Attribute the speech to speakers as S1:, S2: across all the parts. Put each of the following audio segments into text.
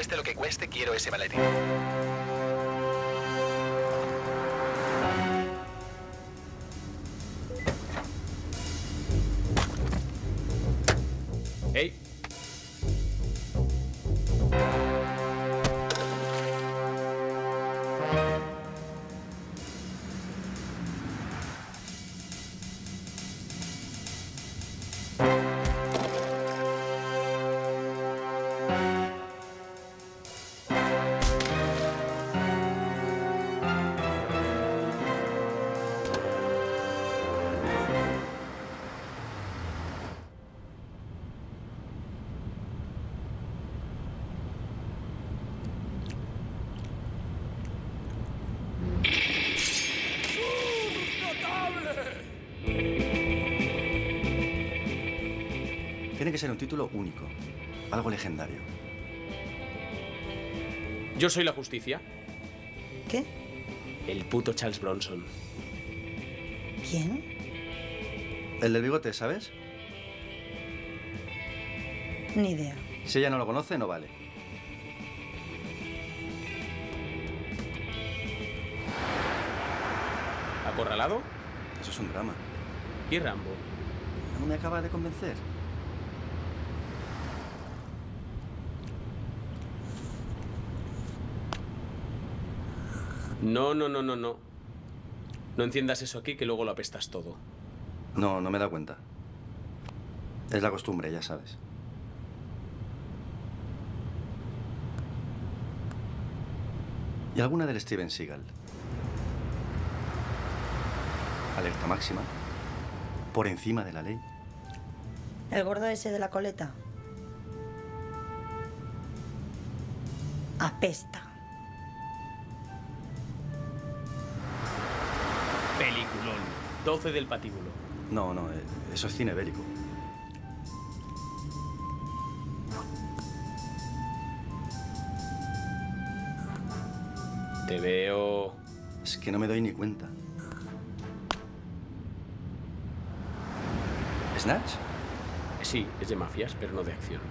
S1: Cueste lo que cueste, quiero ese maletín.
S2: ¡Ey!
S3: Tiene que ser un título único, algo legendario.
S2: Yo soy la justicia.
S4: ¿Qué?
S2: El puto Charles Bronson.
S4: ¿Quién?
S3: El del bigote, ¿sabes?
S4: Ni idea.
S3: Si ella no lo conoce, no vale.
S2: ¿Acorralado?
S3: Eso es un drama.
S2: ¿Y Rambo?
S3: No me acaba de convencer.
S2: No. No enciendas eso aquí que luego lo apestas todo.
S3: No me da cuenta. Es la costumbre, ya sabes. ¿Y alguna del Steven Seagal? Alerta máxima. Por encima de la ley.
S4: ¿El gordo ese de la coleta? Apesta.
S2: Peliculón. 12 del patíbulo.
S3: No, eso es cine bélico.
S2: Te veo...
S3: Es que no me doy ni cuenta. ¿Snatch?
S2: Sí, es de mafias, pero no de acción.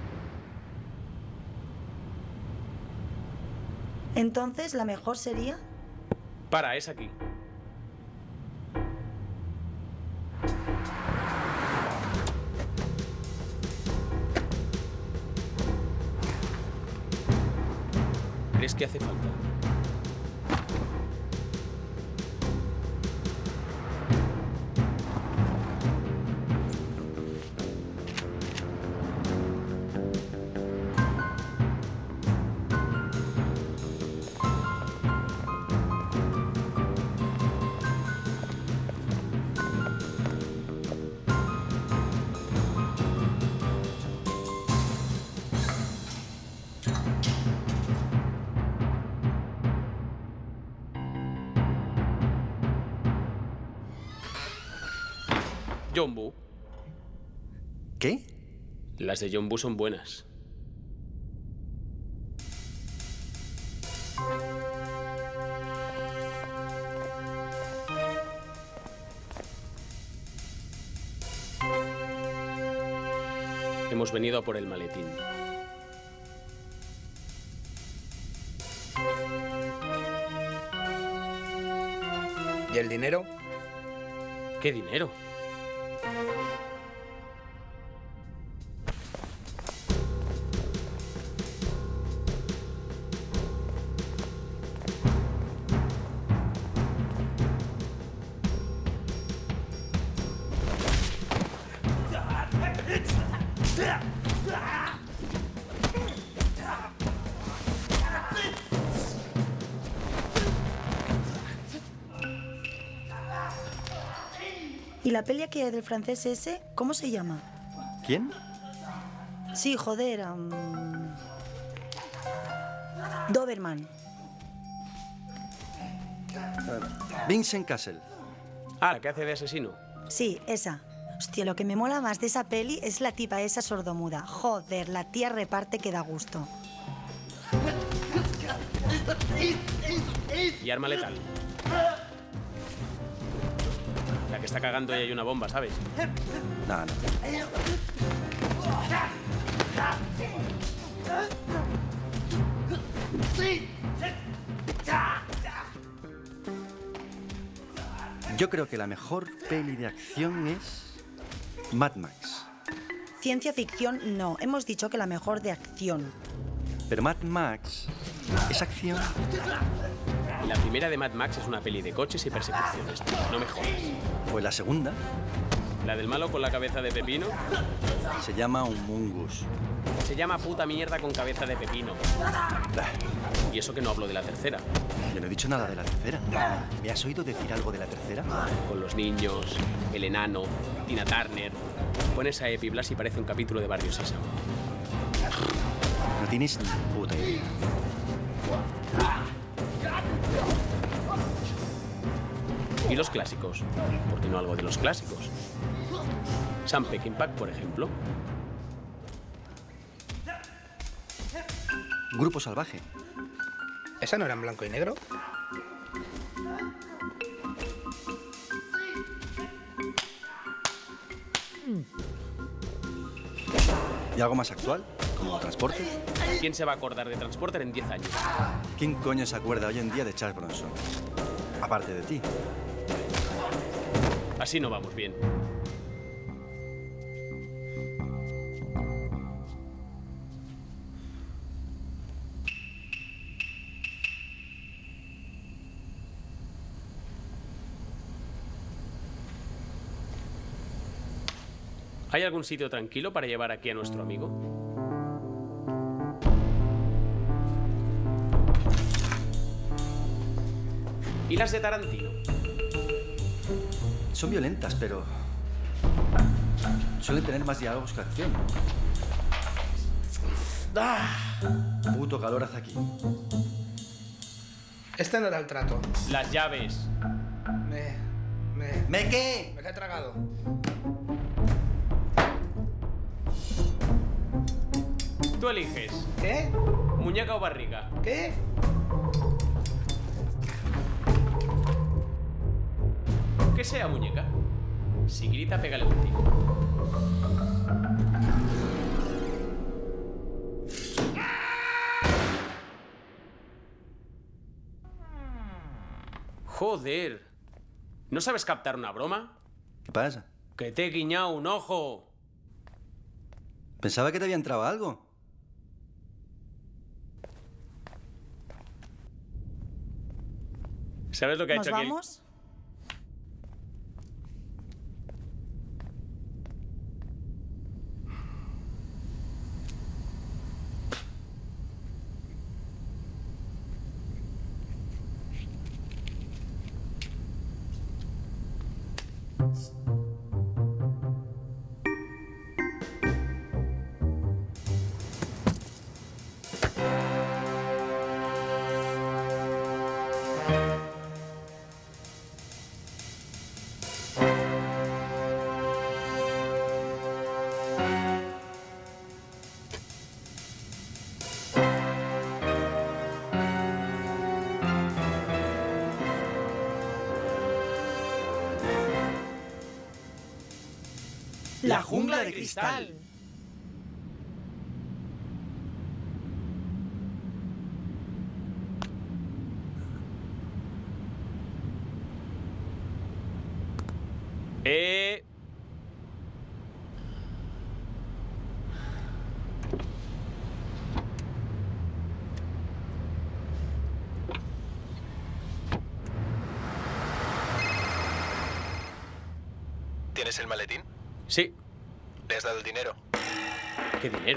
S4: Entonces, la mejor sería...
S2: Para, es aquí. ¿Crees que hace falta? John Woo.
S3: ¿Qué?
S2: Las de John Woo son buenas. Hemos venido a por el maletín.
S5: ¿Y el dinero?
S2: ¿Qué dinero?
S4: ¿Y la peli que hay del francés ese, cómo se llama?
S3: ¿Quién?
S4: Sí, joder, Doberman.
S3: Vincent Castle.
S2: Ah, la que hace de asesino.
S4: Sí, esa. Hostia, lo que me mola más de esa peli es la tipa esa sordomuda. Joder, la tía reparte que da gusto.
S2: Y arma letal. La que está cagando y hay una bomba, ¿sabes?
S3: Yo creo que la mejor peli de acción es Mad Max.
S4: Ciencia ficción no. Hemos dicho que la mejor de acción.
S3: Pero Mad Max es acción.
S2: La primera de Mad Max es una peli de coches y persecuciones. No me jodas.
S3: Pues la segunda
S2: La del malo con la cabeza de pepino
S3: se llama Humongous.
S2: se llama puta mierda con cabeza de pepino. Y eso que no hablo de la tercera.
S3: Yo no he dicho nada de la tercera. ¿Me has oído decir algo de la tercera?
S2: Con los niños, el enano, Tina Turner. Pones a Epi Blas y parece un capítulo de Barrio Sésamo.
S3: No tienes ni puta idea.
S2: ¿Y los clásicos? ¿Por qué no algo de los clásicos? Sam Peckinpah, por ejemplo.
S3: Grupo Salvaje.
S5: ¿Esa no era en blanco y negro?
S3: ¿Y algo más actual? ¿Como Transporte?
S2: ¿Quién se va a acordar de Transporter en 10 años?
S3: ¿Quién coño se acuerda hoy en día de Charles Bronson? Aparte de ti.
S2: Así no vamos bien. ¿Hay algún sitio tranquilo para llevar aquí a nuestro amigo? ¿Y las de Tarantino?
S3: Son violentas, pero suelen tener más diálogos que acción. Puto calor hace aquí.
S5: Este no era el trato.
S2: Las llaves.
S3: ¿Me qué?
S5: Me la he tragado.
S2: Tú eliges.
S5: ¿Qué?
S2: ¿Muñeca o barriga?
S5: ¿Qué?
S2: Que sea muñeca. Si grita, pégale un tiro. Joder. ¿No sabes captar una broma?
S3: ¿Qué pasa?
S2: Que te he guiñado un ojo.
S3: Pensaba que te había entrado algo.
S2: ¿Sabes lo que ha
S4: ¿Nos
S2: hecho aquí?
S4: vamos?
S2: La jungla de cristal.
S1: ¿Tienes el maletín?
S2: Sí.
S1: ¿Le has dado el dinero?
S2: ¿Qué dinero?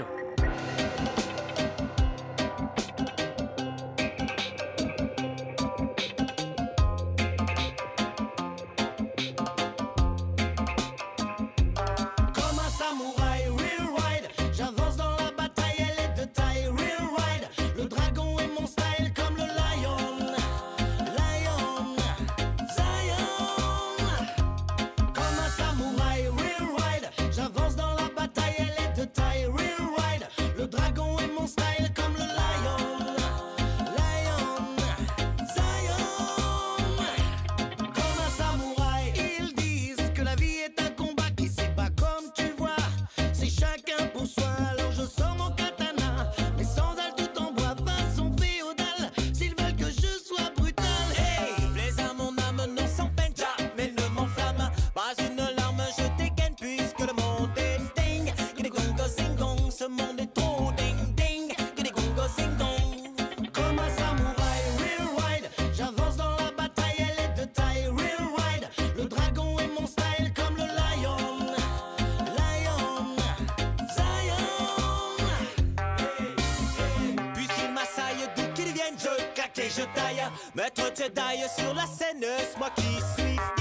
S6: Comme un samouraï, real ride. J'avance dans la bataille, elle est de taille, real ride. Le dragon est mon style comme le lion. Lion, Zion. Comme un samouraï, real ride. J'avance dans la bataille, elle est de taille, real ride. Le dragon scène, je claque et je taille. Maître Jedi sur la scène, c'est moi qui suis